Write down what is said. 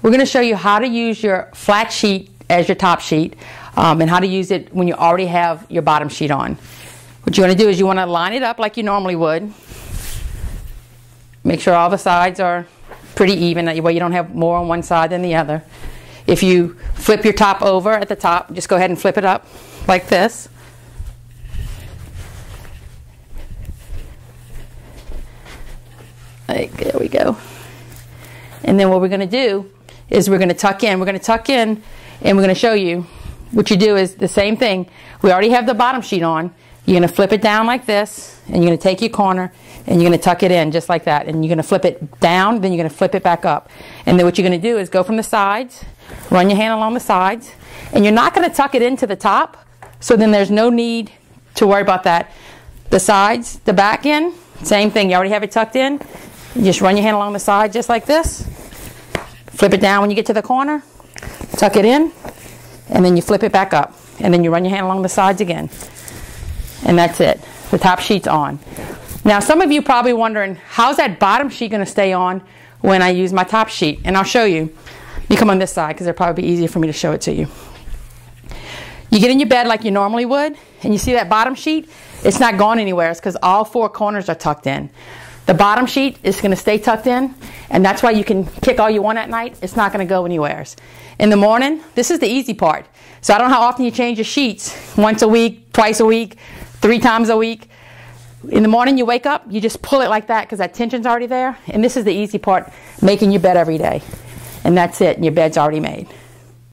we're going to show you how to use your flat sheet as your top sheet, and how to use it when you already have your bottom sheet on. What you want to do is you want to line it up like you normally would. Make sure all the sides are pretty even, that way you don't have more on one side than the other. If you flip your top over at the top, just go ahead and flip it up like this. There we go. And then what we're going to do is we're going to tuck in. We're going to tuck in, and we're going to show you. What you do is the same thing. We already have the bottom sheet on. You're going to flip it down like this, and you're going to take your corner, and you're going to tuck it in just like that. And you're going to flip it down, then you're going to flip it back up. And then what you're going to do is go from the sides, run your hand along the sides, and you're not going to tuck it into the top, so then there's no need to worry about that. The sides, the back end, same thing. You already have it tucked in. You just run your hand along the side just like this. Flip it down when you get to the corner, tuck it in, and then you flip it back up. And then you run your hand along the sides again. And that's it. The top sheet's on. Now some of you probably wondering, how's that bottom sheet going to stay on when I use my top sheet? And I'll show you. You come on this side because it'll probably be easier for me to show it to you. You get in your bed like you normally would, and you see that bottom sheet? It's not gone anywhere. It's because all four corners are tucked in. The bottom sheet is going to stay tucked in, and that's why you can kick all you want at night. It's not going to go anywhere. In the morning, this is the easy part. So I don't know how often you change your sheets. Once a week, twice a week, 3 times a week. In the morning you wake up, you just pull it like that because that tension's already there. And this is the easy part, making your bed every day. And that's it, and your bed's already made.